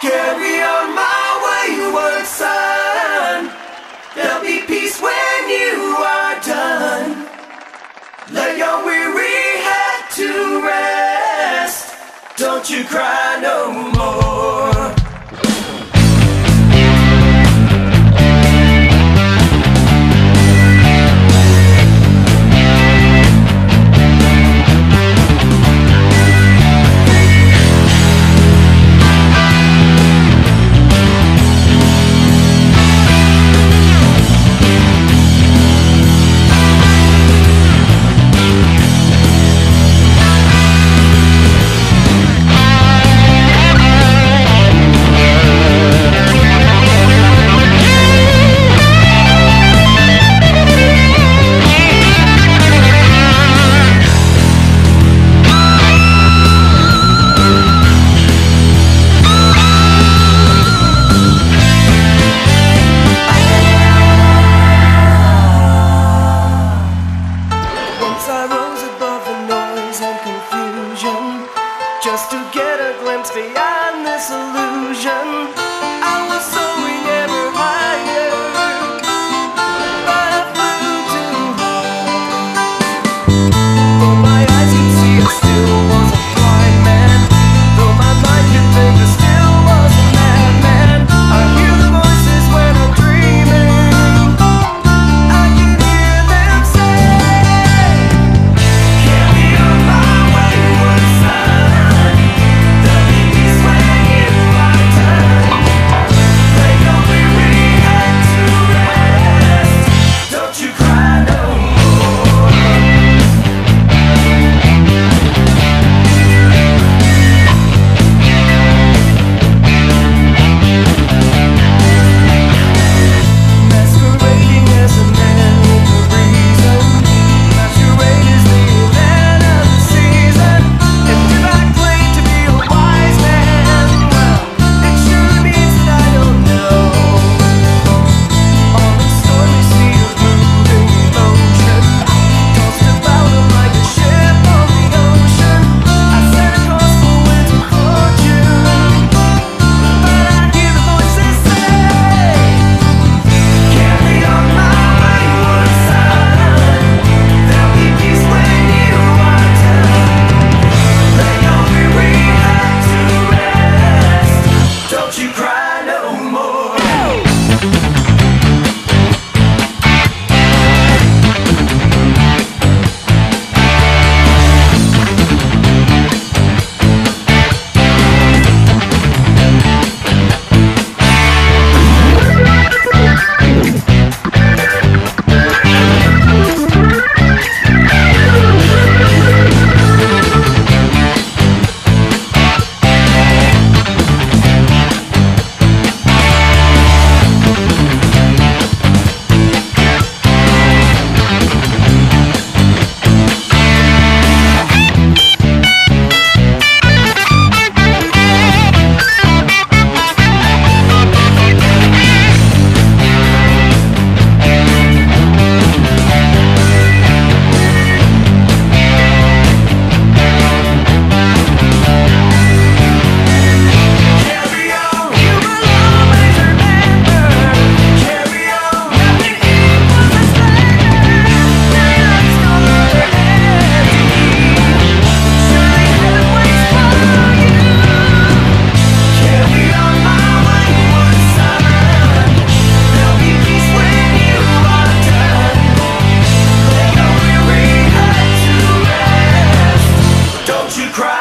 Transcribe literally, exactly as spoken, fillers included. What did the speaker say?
Carry on my wayward son. There'll be peace when you are done. Let your weary head to rest. Don't you cry no more. I rose above the noise and confusion, just to get a glimpse beyond this illusion. I was soaring ever higher, but I flew too high. Though my eyes could see, I still was a blind man. Though my mind could think, I still was a madman. I hear the voices when I'm dreaming. I can hear them say, you cry.